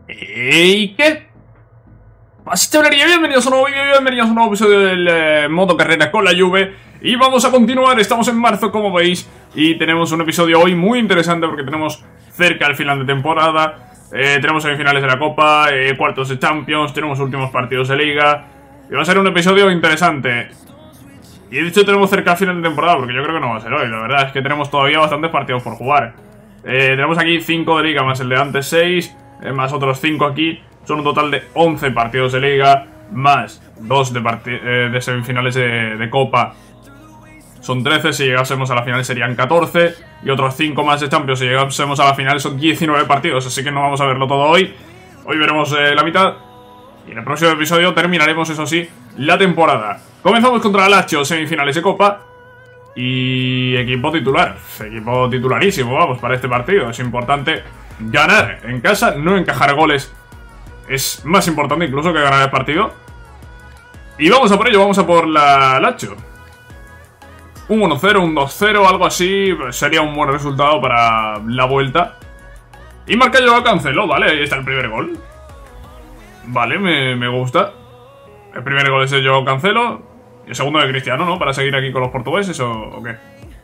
¿Y qué? Pastelería, bienvenidos a un nuevo vídeo, bienvenidos a un nuevo episodio del modo carrera con la Juve. Y vamos a continuar, estamos en marzo como veis. Y tenemos un episodio hoy muy interesante porque tenemos cerca el final de temporada. Tenemos semifinales de la Copa, cuartos de Champions, tenemos últimos partidos de Liga. Y va a ser un episodio interesante. Y de hecho tenemos cerca el final de temporada porque yo creo que no va a ser hoy. La verdad es que tenemos todavía bastantes partidos por jugar. Tenemos aquí 5 de Liga más el de antes 6, más otros 5 aquí. Son un total de 11 partidos de Liga, más 2 de semifinales de Copa. Son 13, si llegásemos a la final serían 14. Y otros 5 más de Champions, si llegásemos a la final son 19 partidos. Así que no vamos a verlo todo hoy. Hoy veremos la mitad. Y en el próximo episodio terminaremos, eso sí, la temporada. Comenzamos contra el Lazio, semifinales de Copa. Y equipo titular. Equipo titularísimo, vamos, para este partido. Es importante ganar en casa, no encajar goles. Es más importante incluso que ganar el partido. Y vamos a por ello, vamos a por la Lazio. Un 1-0, un 2-0, algo así. Sería un buen resultado para la vuelta. Y marca Joao Cancelo, vale, ahí está el primer gol. Vale, me gusta. El primer gol es de Joao Cancelo. Y el segundo de Cristiano, ¿no? Para seguir aquí con los portugueses o qué.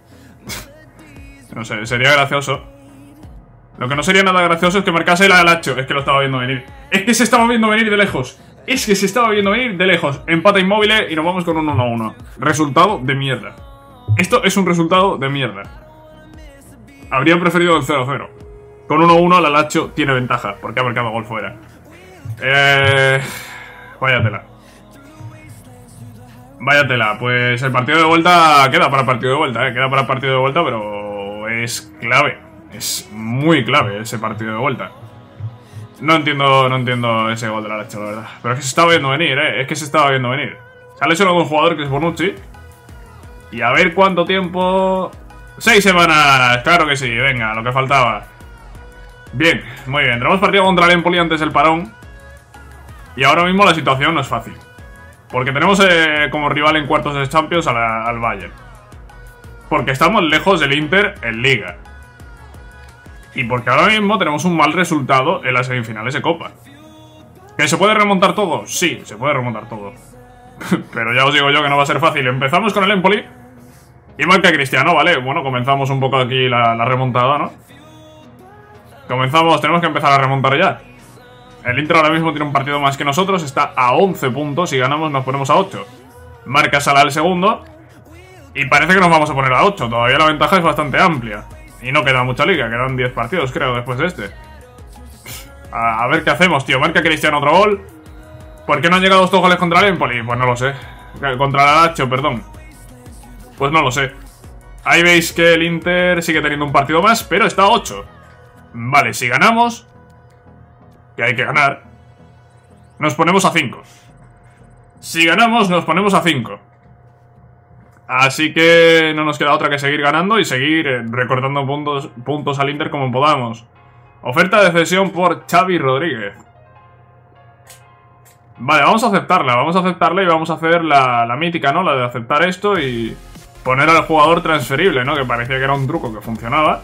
No sé, sería gracioso. Lo que no sería nada gracioso es que marcase la Lazio. Es que lo estaba viendo venir. Es que se estaba viendo venir de lejos. Es que se estaba viendo venir de lejos. Empate inmóvil y nos vamos con un 1-1. Resultado de mierda. Esto es un resultado de mierda. Habría preferido el 0-0. Con 1-1 la Lazio tiene ventaja porque ha marcado gol fuera. Vaya tela. Vaya tela. Pues el partido de vuelta queda para el partido de vuelta, queda para el partido de vuelta, pero es clave. Es muy clave ese partido de vuelta. No entiendo ese gol de la Lazio, la verdad. Pero es que se estaba viendo venir, es que se estaba viendo venir. Se ha lesionado un jugador que es Bonucci. Y a ver cuánto tiempo... 6 semanas, claro que sí, venga, lo que faltaba. Bien, muy bien. Tenemos partido contra el Empoli antes del parón. Y ahora mismo la situación no es fácil. Porque tenemos como rival en cuartos de Champions al Bayern. Porque estamos lejos del Inter en Liga. Y porque ahora mismo tenemos un mal resultado en las semifinales de Copa. ¿Que se puede remontar todo? Sí, se puede remontar todo. Pero ya os digo yo que no va a ser fácil. Empezamos con el Empoli. Y marca Cristiano, ¿vale? Bueno, comenzamos un poco aquí la remontada, ¿no? Tenemos que empezar a remontar ya. El Inter ahora mismo tiene un partido más que nosotros. Está a 11 puntos. Si ganamos nos ponemos a 8. Marca Salah el segundo. Y parece que nos vamos a poner a 8. Todavía la ventaja es bastante amplia. Y no queda mucha liga, quedan 10 partidos, creo, después de este. A ver qué hacemos, tío. Marca Cristiano otro gol. ¿Por qué no han llegado estos goles contra el Empoli? Pues no lo sé. Contra la Lazio, perdón. Pues no lo sé. Ahí veis que el Inter sigue teniendo un partido más, pero está a 8. Vale, si ganamos, que hay que ganar, nos ponemos a 5. Si ganamos, nos ponemos a 5. Así que no nos queda otra que seguir ganando y seguir recortando puntos al Inter como podamos. Oferta de cesión por Xavi Rodríguez. Vale, vamos a aceptarla y vamos a hacer la mítica, ¿no? La de aceptar esto y poner al jugador transferible, ¿no? Que parecía que era un truco que funcionaba.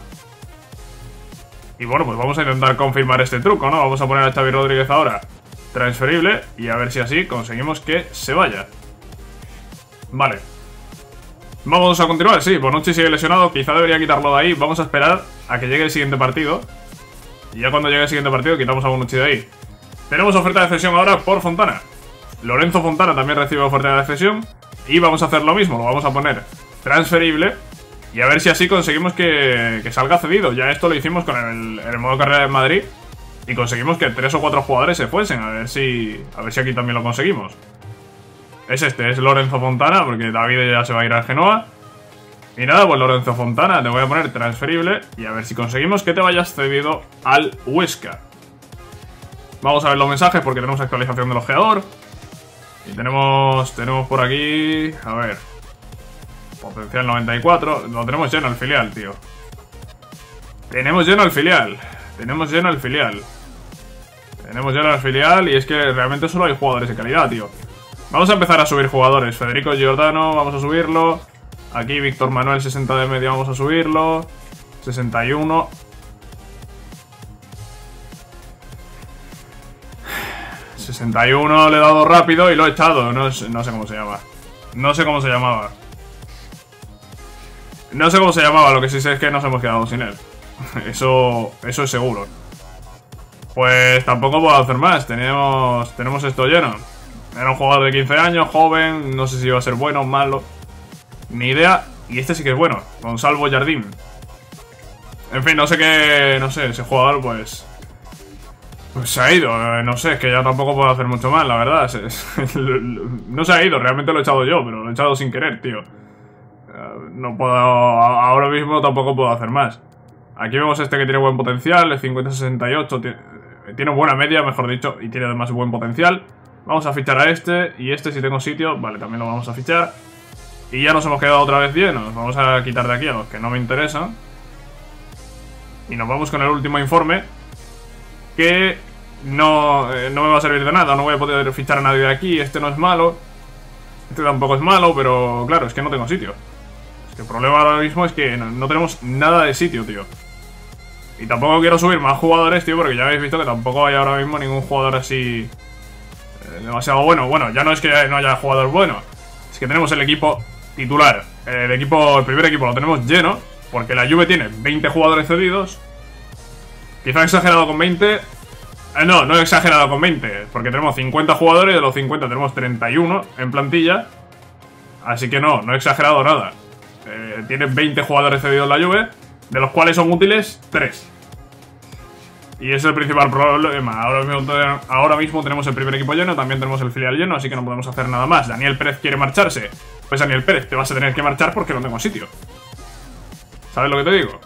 Y bueno, pues vamos a intentar confirmar este truco, ¿no? Vamos a poner a Xavi Rodríguez ahora transferible y a ver si así conseguimos que se vaya. Vale. Vamos a continuar, sí, Bonucci sigue lesionado, quizá debería quitarlo de ahí. Vamos a esperar a que llegue el siguiente partido. Y ya cuando llegue el siguiente partido quitamos a Bonucci de ahí. Tenemos oferta de cesión ahora por Fontana. Lorenzo Fontana también recibe oferta de cesión. Y vamos a hacer lo mismo, lo vamos a poner transferible. Y a ver si así conseguimos que salga cedido. Ya esto lo hicimos con el modo carrera de Madrid. Y conseguimos que 3 o 4 jugadores se fuesen. A ver si aquí también lo conseguimos. Es Lorenzo Fontana, porque David ya se va a ir al Genoa. Y nada, pues Lorenzo Fontana, te voy a poner transferible. Y a ver si conseguimos que te vayas cedido al Huesca. Vamos a ver los mensajes porque tenemos actualización del ojeador. Y tenemos por aquí... A ver... Potencial 94. Lo tenemos lleno el filial, tío. Tenemos lleno el filial y es que realmente solo hay jugadores de calidad, tío. Vamos a empezar a subir jugadores. Federico Giordano, vamos a subirlo. Aquí Víctor Manuel 60 de media, vamos a subirlo. 61. 61 le he dado rápido y lo he echado. No sé cómo se llama. No sé cómo se llamaba. No sé cómo se llamaba, lo que sí sé es que nos hemos quedado sin él. Eso es seguro. Pues tampoco puedo hacer más. Tenemos esto lleno. Era un jugador de 15 años, joven. No sé si iba a ser bueno o malo. Ni idea. Y este sí que es bueno, Gonzalo Jardín. En fin, no sé qué. No sé, ese jugador pues se ha ido, no sé, es que ya tampoco puedo hacer mucho más, la verdad. No se ha ido, realmente lo he echado yo, pero lo he echado sin querer, tío. No puedo, ahora mismo tampoco puedo hacer más. Aquí vemos este que tiene buen potencial, el 50-68, tiene buena media, mejor dicho, y tiene además buen potencial. Vamos a fichar a este, y este si tengo sitio, vale, también lo vamos a fichar. Y ya nos hemos quedado otra vez llenos, vamos a quitar de aquí a los que no me interesan. Y nos vamos con el último informe, que no me va a servir de nada, no voy a poder fichar a nadie de aquí. Este no es malo, este tampoco es malo, pero claro, es que no tengo sitio. Es que el problema ahora mismo es que no tenemos nada de sitio, tío. Y tampoco quiero subir más jugadores, tío, porque ya habéis visto que tampoco hay ahora mismo ningún jugador así demasiado bueno. Bueno, ya no es que no haya jugador bueno, es que tenemos el equipo titular. El primer equipo lo tenemos lleno, porque la Juve tiene 20 jugadores cedidos. Quizá he exagerado con 20. No he exagerado con 20, porque tenemos 50 jugadores, de los 50 tenemos 31 en plantilla. Así que no he exagerado nada. Tiene 20 jugadores cedidos la Juve, de los cuales son útiles 3. Y es el principal problema. Ahora mismo tenemos el primer equipo lleno, también tenemos el filial lleno, así que no podemos hacer nada más. Daniel Pérez quiere marcharse. Pues Daniel Pérez, te vas a tener que marchar porque no tengo sitio. ¿Sabes lo que te digo?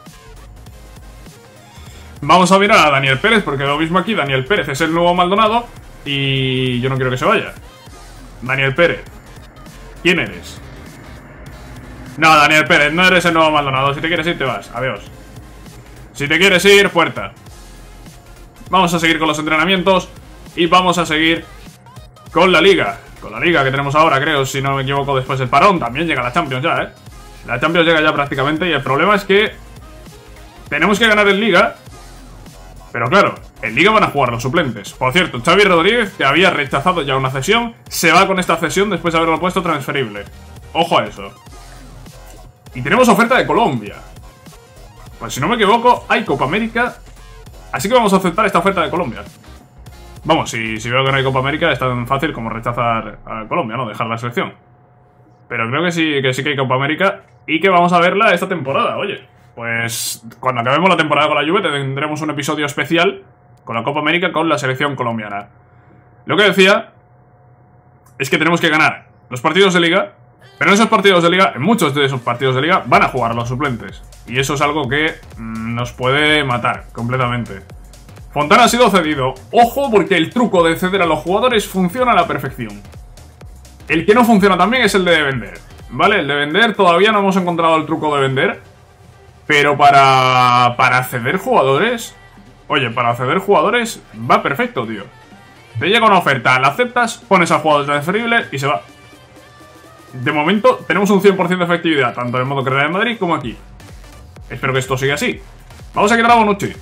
Vamos a mirar a Daniel Pérez, porque lo mismo aquí, Daniel Pérez es el nuevo Maldonado y yo no quiero que se vaya. Daniel Pérez, ¿quién eres? No, Daniel Pérez, no eres el nuevo Maldonado. Si te quieres ir, te vas, adiós. Si te quieres ir, puerta. Vamos a seguir con los entrenamientos y vamos a seguir con la Liga. Con la Liga que tenemos ahora, creo, si no me equivoco, después del parón. También llega la Champions ya, La Champions llega ya prácticamente y el problema es que tenemos que ganar en Liga. Pero claro, en Liga van a jugar los suplentes. Por cierto, Xavi Rodríguez, que había rechazado ya una cesión, se va con esta cesión después de haberlo puesto transferible. Ojo a eso. Y tenemos oferta de Colombia. Pues si no me equivoco, hay Copa América. Así que vamos a aceptar esta oferta de Colombia. Vamos, si veo que no hay Copa América, es tan fácil como rechazar a Colombia, ¿no? Dejar la selección. Pero creo que sí que hay Copa América y que vamos a verla esta temporada, oye. Pues cuando acabemos la temporada con la Juve tendremos un episodio especial con la Copa América con la selección colombiana. Lo que decía es que tenemos que ganar los partidos de Liga, pero en esos partidos de Liga, en muchos de esos partidos de Liga, van a jugar los suplentes. Y eso es algo que nos puede matar completamente. Fontana ha sido cedido. Ojo, porque el truco de ceder a los jugadores funciona a la perfección. El que no funciona también es el de vender, ¿vale? El de vender, todavía no hemos encontrado el truco de vender. Pero para ceder jugadores... Oye, para ceder jugadores va perfecto, tío. Te llega una oferta, la aceptas, pones al jugador transferible y se va. De momento tenemos un 100% de efectividad, tanto en el modo carrera de Madrid como aquí. Espero que esto siga así. Vamos a quitar a Bonucci.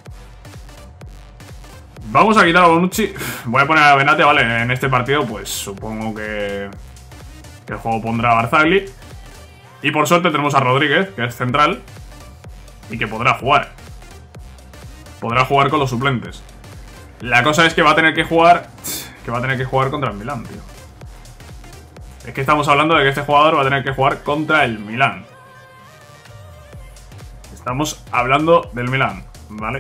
Vamos a quitar a Bonucci. Voy a poner a Benate, vale, en este partido pues supongo que el juego pondrá a Barzagli. Y por suerte tenemos a Rodríguez, que es central, y que podrá jugar. Podrá jugar con los suplentes. La cosa es que va a tener que jugar contra el Milán, tío. Es que estamos hablando de que este jugador va a tener que jugar contra el Milán. Estamos hablando del Milán, ¿vale?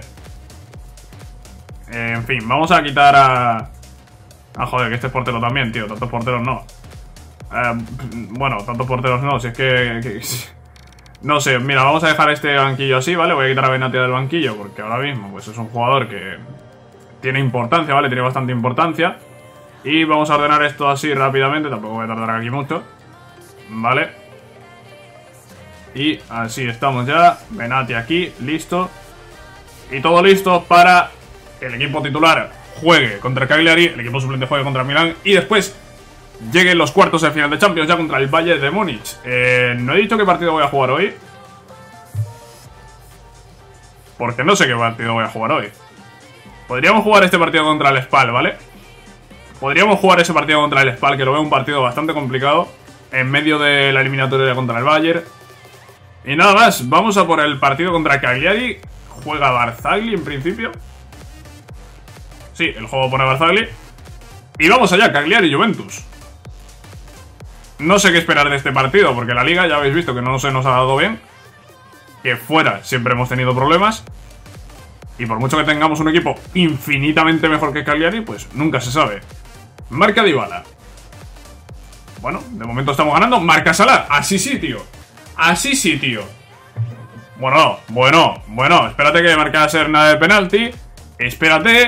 En fin, vamos a quitar a... joder, que este es portero también, tío. Tantos porteros no. Bueno, tantos porteros no, si es que... No sé, mira, vamos a dejar este banquillo así, ¿vale? Voy a quitar a Benatia del banquillo porque ahora mismo pues es un jugador que tiene importancia, ¿vale? Tiene bastante importancia. Y vamos a ordenar esto así rápidamente, tampoco voy a tardar aquí mucho, ¿vale? Y así estamos ya, Benatia aquí, listo. Y todo listo para que el equipo titular juegue contra Cagliari, el equipo suplente juegue contra Milán y después lleguen los cuartos de final de Champions ya contra el Bayern de Múnich. No he dicho qué partido voy a jugar hoy, porque no sé qué partido voy a jugar hoy. Podríamos jugar este partido contra el Spal, ¿vale? Podríamos jugar ese partido contra el Spal, que lo veo un partido bastante complicado, en medio de la eliminatoria contra el Bayern. Y nada más, vamos a por el partido contra Cagliari. Juega Barzagli en principio. Sí, el juego pone Barzagli. Y vamos allá, Cagliari Juventus. No sé qué esperar de este partido, porque la liga ya habéis visto que no se nos ha dado bien. Que fuera siempre hemos tenido problemas. Y por mucho que tengamos un equipo infinitamente mejor que Cagliari, pues nunca se sabe. Marca Dybala. Bueno, de momento estamos ganando. Marca Salah. Así sí, tío. Así sí, tío. Bueno, espérate que marca ser nada de penalti. Espérate.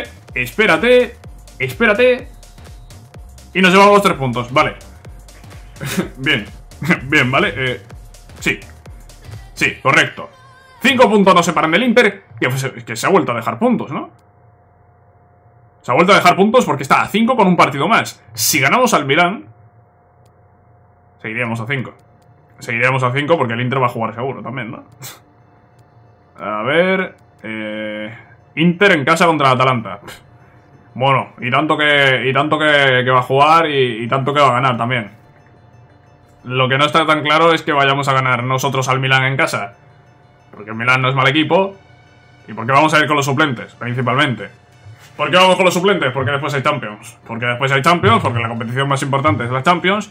Y nos llevamos los 3 puntos, vale. Bien, vale. Sí, correcto. 5 puntos nos separan del Inter. Que se ha vuelto a dejar puntos, ¿no? Se ha vuelto a dejar puntos porque está a 5 con un partido más. Si ganamos al Milán, seguiríamos a 5. Seguiríamos a 5 porque el Inter va a jugar seguro también, ¿no? A ver... Inter en casa contra el Atalanta. Bueno, y tanto que va a jugar y tanto que va a ganar también. Lo que no está tan claro es que vayamos a ganar nosotros al Milán en casa, porque el Milán no es mal equipo. Y porque vamos a ir con los suplentes, principalmente. ¿Por qué vamos con los suplentes? Porque después hay Champions. Porque la competición más importante es la Champions.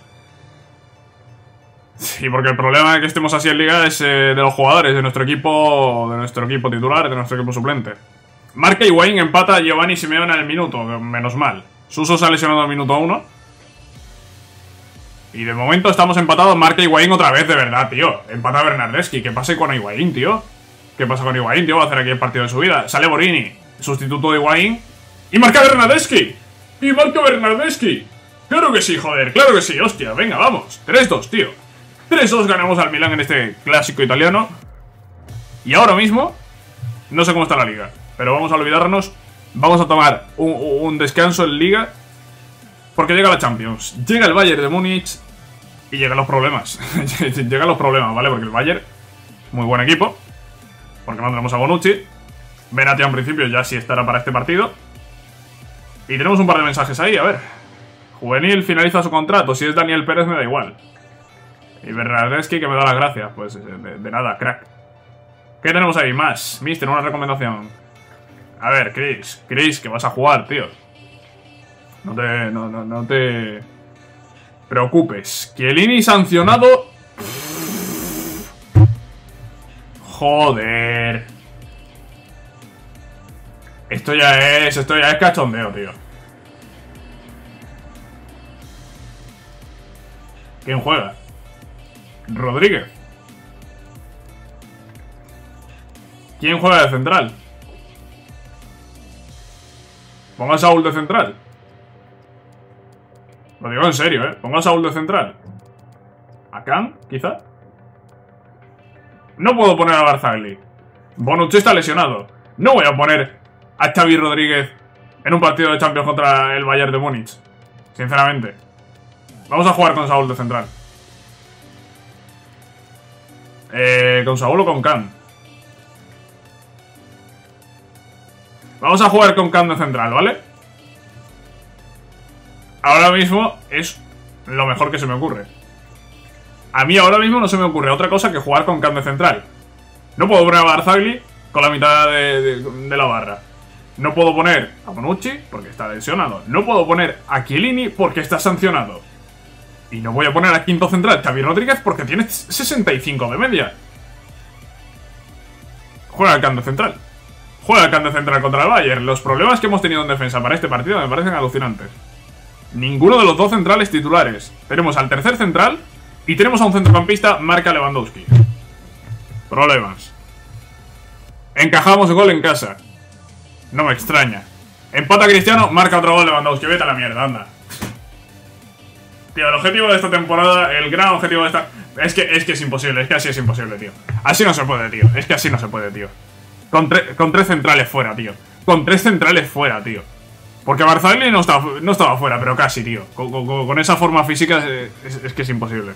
Y porque el problema de que estemos así en Liga es de los jugadores, de nuestro equipo titular, de nuestro equipo suplente. Marca Higuaín, empata a Giovanni Simeone en el minuto, menos mal. Suso se ha lesionado en el minuto 1. Y de momento estamos empatados. Marca Higuaín otra vez, de verdad, tío. Empata a Bernardeschi. ¿Qué pasa con Higuaín, tío? ¿Qué pasa con Higuaín, tío? Va a hacer aquí el partido de su vida. Sale Borini, sustituto de Higuaín. ¡Y marca Bernardeschi! ¡Claro que sí, joder! ¡Claro que sí! ¡Hostia! Venga, vamos. 3-2, tío. 3-2 ganamos al Milán en este clásico italiano. Y ahora mismo no sé cómo está la liga, pero vamos a olvidarnos. Vamos a tomar un descanso en liga, porque llega la Champions, llega el Bayern de Múnich y llegan los problemas. Llegan los problemas, ¿vale? Porque el Bayern, muy buen equipo, porque no tenemos a Bonucci. Benatia en principio ya sí estará para este partido. Y tenemos un par de mensajes ahí, a ver. Juvenil finaliza su contrato. Si es Daniel Pérez me da igual. Y Bernardeschi que me da las gracias. Pues de nada, crack. ¿Qué tenemos ahí? Más. Mister, una recomendación. A ver, Chris, que vas a jugar, tío. No te preocupes. Chiellini sancionado. Joder. Esto ya es cachondeo, tío. ¿Quién juega? Rodríguez. ¿Quién juega de central? Ponga a Saúl de central. Lo digo en serio, Ponga a Saúl de central. ¿A Can, quizá? No puedo poner a Barzagli. Bonucci está lesionado. No voy a poner a Xavi Rodríguez en un partido de Champions contra el Bayern de Múnich. Sinceramente. Vamos a jugar con Saúl de central. ¿Con Saúl o con Can? Vamos a jugar con Can de central, ¿vale? Ahora mismo es lo mejor que se me ocurre. A mí ahora mismo no se me ocurre otra cosa que jugar con Can de central. No puedo poner a Barzagli con la mitad de la barra. No puedo poner a Bonucci porque está lesionado. No puedo poner a Chiellini porque está sancionado. Y no voy a poner a quinto central Xavi Rodríguez porque tiene 65 de media. Juega el Can de central. Juega el Can de central contra el Bayern. Los problemas que hemos tenido en defensa para este partido me parecen alucinantes. Ninguno de los dos centrales titulares. Tenemos al tercer central y tenemos a un centrocampista, marca Lewandowski. Problemas. Encajamos el gol en casa. No me extraña. Empata Cristiano, marca otro gol Lewandowski. Vete a la mierda, anda. Tío, el objetivo de esta temporada, el gran objetivo de esta... Es que es imposible, es que así es imposible, tío. Así no se puede, tío. Es que así no se puede, tío. Con 3 centrales fuera, tío. Con 3 centrales fuera, tío. Porque Barzagli no estaba fuera, pero casi, tío. Con esa forma física es que es imposible.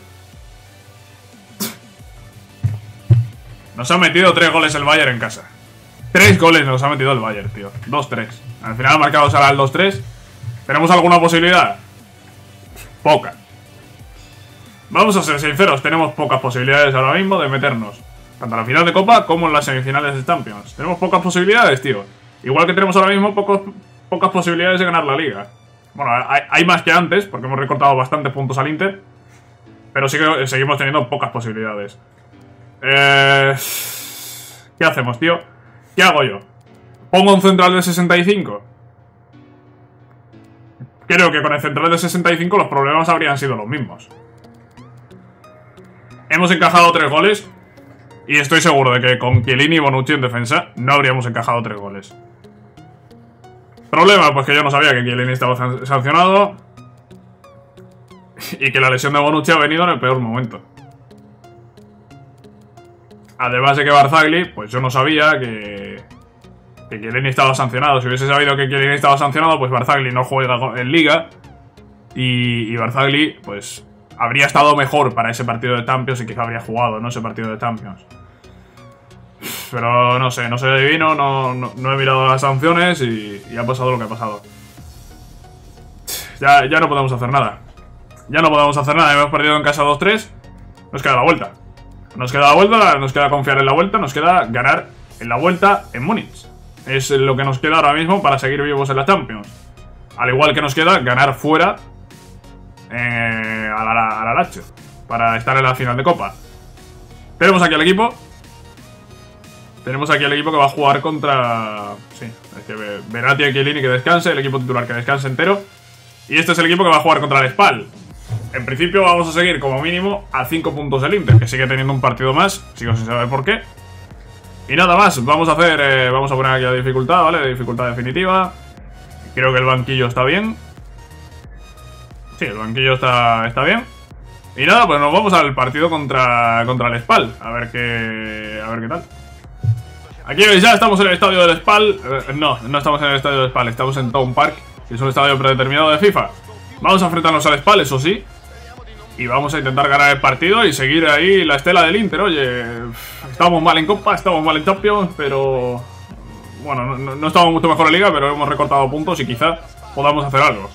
Nos ha metido 3 goles el Bayern en casa. 3 goles nos ha metido el Bayern, tío. 2-3. Al final ha marcado Salah el 2-3. ¿Tenemos alguna posibilidad? Poca. Vamos a ser sinceros, tenemos pocas posibilidades ahora mismo de meternos, tanto en la final de Copa como en las semifinales de Champions. Tenemos pocas posibilidades, tío. Igual que tenemos ahora mismo pocas posibilidades de ganar la Liga. Bueno, hay más que antes, porque hemos recortado bastantes puntos al Inter, pero sí que seguimos teniendo pocas posibilidades. ¿Qué hacemos, tío? ¿Qué hago yo? ¿Pongo un central de 65? Creo que con el central de 65 los problemas habrían sido los mismos. Hemos encajado 3 goles y estoy seguro de que con Chiellini y Bonucci en defensa no habríamos encajado 3 goles. Problema, pues que yo no sabía que Chiellini estaba sancionado y que la lesión de Bonucci ha venido en el peor momento. Además de que Barzagli, pues yo no sabía que Chiellini estaba sancionado. Si hubiese sabido que Chiellini estaba sancionado, pues Barzagli no juega en Liga y Barzagli, pues habría estado mejor para ese partido de Champions y quizá habría jugado, ¿no? Ese partido de Champions. Pero no sé adivino, no he mirado las sanciones y ha pasado lo que ha pasado. Ya no podemos hacer nada. Ya no podemos hacer nada, hemos perdido en casa 2-3. Nos queda la vuelta. Nos queda confiar en la vuelta, nos queda ganar en la vuelta en Múnich. Es lo que nos queda ahora mismo para seguir vivos en la Champions. Al igual que nos queda ganar fuera a la Lazio para estar en la final de Copa. Tenemos aquí al equipo. Tenemos aquí al equipo que va a jugar contra... Sí, es que Verratti y Chiellini que descanse, el equipo titular que descanse entero. Y este es el equipo que va a jugar contra el Spal. En principio vamos a seguir como mínimo a 5 puntos del Inter, que sigue teniendo un partido más, sigo sin saber por qué. Y nada más, vamos a poner aquí la dificultad, ¿vale? Dificultad definitiva. Creo que el banquillo está bien. Sí, el banquillo está bien. Y nada, pues nos vamos al partido contra el Spal. A ver qué tal. Aquí veis, ya estamos en el estadio del Spal. No estamos en el estadio del Spal, estamos en Town Park, que es un estadio predeterminado de FIFA. Vamos a enfrentarnos al Spal, eso sí. Y vamos a intentar ganar el partido y seguir ahí la estela del Inter. Oye, estamos mal en Copa, estamos mal en Champions, pero... Bueno, no estamos mucho mejor en Liga, pero hemos recortado puntos y quizá podamos hacer algo.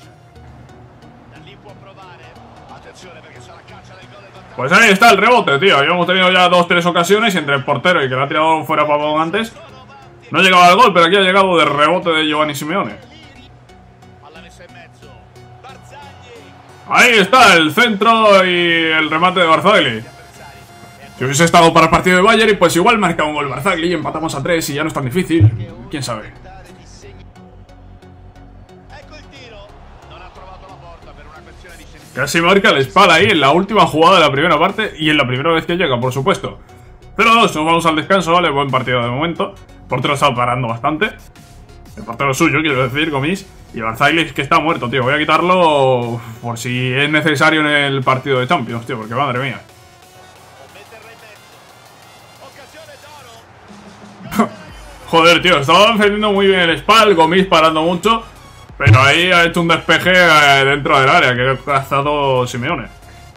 Pues ahí está el rebote, tío. Habíamos tenido ya 2-3 ocasiones y entre el portero y que le ha tirado fuera Pavón antes, no llegaba al gol, pero aquí ha llegado de rebote de Giovanni Simeone. Ahí está el centro y el remate de Barzagli. Si hubiese estado para el partido de Bayern, pues igual marca un gol Barzagli y empatamos a 3 y ya no es tan difícil. ¿Quién sabe? Casi marca el Spal ahí en la última jugada de la primera parte y en la primera vez que llega, por supuesto. 0-2, nos vamos al descanso, ¿vale? Buen partido de momento. El portero está parando bastante. El portero suyo, quiero decir, Gomis. Y Barzagli es que está muerto, tío. Voy a quitarlo por si es necesario en el partido de Champions, tío, porque madre mía. Joder, tío, estaba defendiendo muy bien el Spal, Gomis parando mucho. Pero ahí ha hecho un despeje dentro del área que ha cazado Simeone.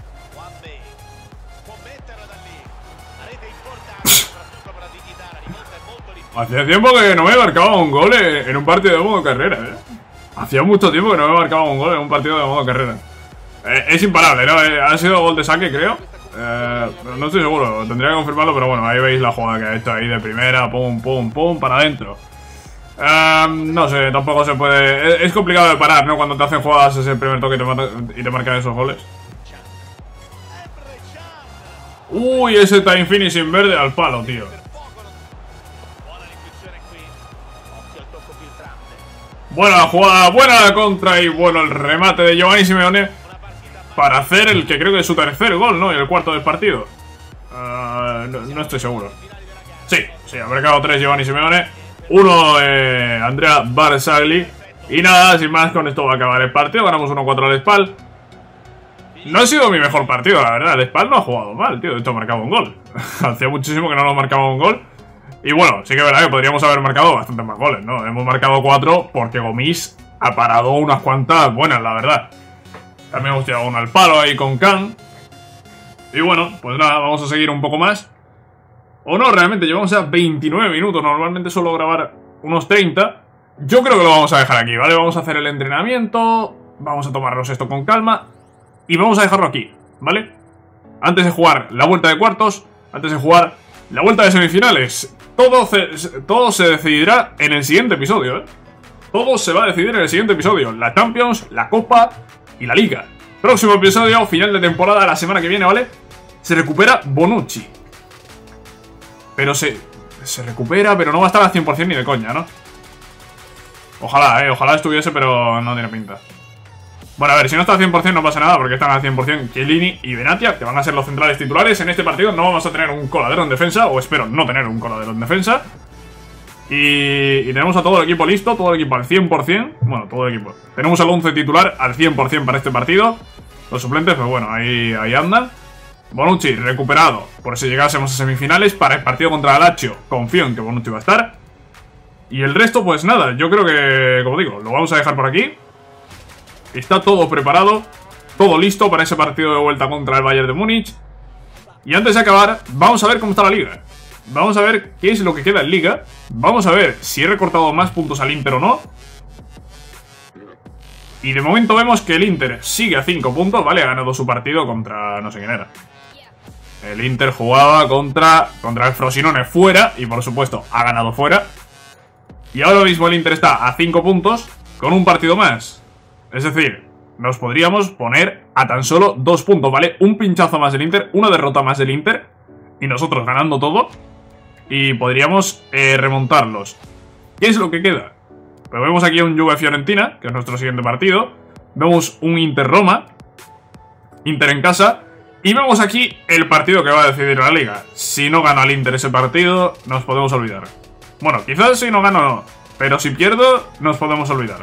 Hacía tiempo que no me marcaba un gol en un partido de modo carrera, Hacía mucho tiempo que no me marcaba un gol en un partido de modo carrera. Es imparable, ¿no? Ha sido gol de saque, creo. No estoy seguro, tendría que confirmarlo, pero bueno, ahí veis la jugada que ha hecho ahí de primera, pum, pum, pum, para adentro. No sé, tampoco se puede... Es complicado de parar, ¿no? Cuando te hacen jugadas ese primer toque y te marcan esos goles. Uy, ese time finishing verde al palo, tío. Buena la jugada, buena la contra y bueno el remate de Giovanni Simeone para hacer el que creo que es su tercer gol, ¿no? Y el cuarto del partido. No estoy seguro. Sí, ha marcado 3 Giovanni Simeone. 1 Andrea Barzagli. Y nada, sin más, con esto va a acabar el partido. Ganamos 1-4 al Spal. No ha sido mi mejor partido, la verdad. El Spal no ha jugado mal, tío. De hecho, ha marcado un gol. Hacía muchísimo que no nos marcaba un gol. Y bueno, sí que es verdad que podríamos haber marcado bastantes más goles, ¿no? Hemos marcado 4 porque Gomis ha parado unas cuantas buenas, la verdad. También hemos tirado uno al palo ahí con Can. Y bueno, pues nada, vamos a seguir un poco más. O no, realmente llevamos ya 29 minutos. Normalmente suelo grabar unos 30. yo creo que lo vamos a dejar aquí, ¿vale? Vamos a hacer el entrenamiento, vamos a tomarnos esto con calma y vamos a dejarlo aquí, ¿vale? Antes de jugar la vuelta de cuartos, antes de jugar la vuelta de semifinales, todo se decidirá en el siguiente episodio, ¿eh? Todo se va a decidir en el siguiente episodio. La Champions, la Copa y la Liga. Próximo episodio, final de temporada, la semana que viene, ¿vale? Se recupera Bonucci. Pero se recupera, pero no va a estar al 100% ni de coña, ¿no? Ojalá, ojalá estuviese, pero no tiene pinta. Bueno, a ver, si no está al 100% no pasa nada, porque están al 100% Chiellini y Benatia, que van a ser los centrales titulares. En este partido no vamos a tener un coladero en defensa, o espero no tener un coladero en defensa. Y tenemos a todo el equipo listo, todo el equipo al 100%. Bueno, todo el equipo. Tenemos al 11 titular al 100% para este partido. Los suplentes, pues bueno, ahí andan. Bonucci recuperado, por si llegásemos a semifinales. Para el partido contra el Lazio, confío en que Bonucci va a estar. Y el resto, pues nada, yo creo que, como digo, lo vamos a dejar por aquí. Está todo preparado, todo listo para ese partido de vuelta contra el Bayern de Múnich. Y antes de acabar, vamos a ver cómo está la Liga. Vamos a ver qué es lo que queda en Liga. Vamos a ver si he recortado más puntos al Inter o no. Y de momento vemos que el Inter sigue a 5 puntos, ¿vale? Ha ganado su partido contra... no sé quién era. El Inter jugaba contra el Frosinone fuera. Y por supuesto, ha ganado fuera. Y ahora mismo el Inter está a 5 puntos con un partido más. Es decir, nos podríamos poner a tan solo 2 puntos, ¿vale? Un pinchazo más del Inter, una derrota más del Inter. Y nosotros ganando todo. Y podríamos remontarlos. ¿Qué es lo que queda? Pues vemos aquí un Juve-Fiorentina, que es nuestro siguiente partido. Vemos un Inter-Roma. Inter en casa. Y vemos aquí el partido que va a decidir la Liga. Si no gana el Inter ese partido, nos podemos olvidar. Bueno, quizás si no gano no. Pero si pierdo, nos podemos olvidar.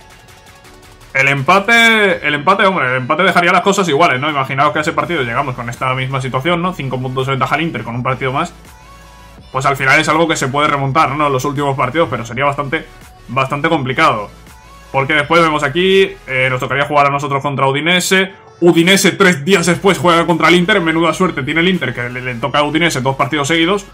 El empate, hombre, el empate dejaría las cosas iguales, ¿no? Imaginaos que a ese partido llegamos con esta misma situación, ¿no? 5 puntos de ventaja al Inter con un partido más. Pues al final es algo que se puede remontar, ¿no? En los últimos partidos, pero sería bastante complicado. Porque después vemos aquí, nos tocaría jugar a nosotros contra Udinese. Udinese 3 días después juega contra el Inter. Menuda suerte tiene el Inter, que le toca a Udinese 2 partidos seguidos.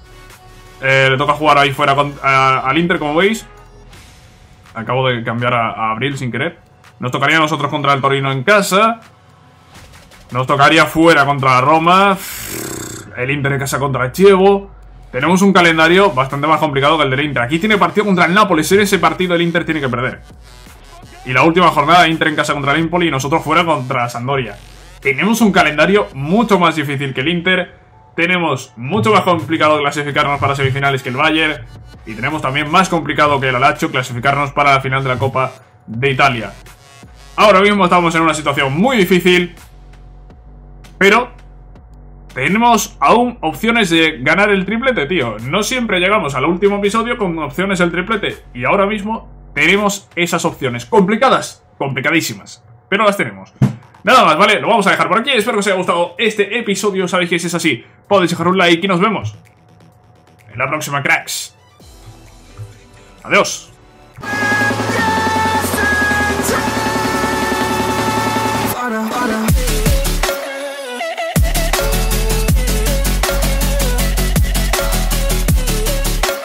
Le toca jugar ahí fuera al Inter, como veis. Acabo de cambiar a Abril sin querer. Nos tocaría a nosotros contra el Torino en casa. Nos tocaría fuera contra la Roma. El Inter en casa contra el Chievo. Tenemos un calendario bastante más complicado que el del Inter. Aquí tiene partido contra el Nápoles. En ese partido el Inter tiene que perder. Y la última jornada, Inter en casa contra el Empoli y nosotros fuera contra Sampdoria. Tenemos un calendario mucho más difícil que el Inter. Tenemos mucho más complicado clasificarnos para semifinales que el Bayern. Y tenemos también más complicado que el Lazio clasificarnos para la final de la Copa de Italia. Ahora mismo estamos en una situación muy difícil. Pero tenemos aún opciones de ganar el triplete, tío. No siempre llegamos al último episodio con opciones del triplete. Y ahora mismo tenemos esas opciones. Complicadas, complicadísimas, pero las tenemos. Nada más, ¿vale? Lo vamos a dejar por aquí. Espero que os haya gustado este episodio. Sabéis que si es así, podéis dejar un like y nos vemos en la próxima, cracks. Adiós.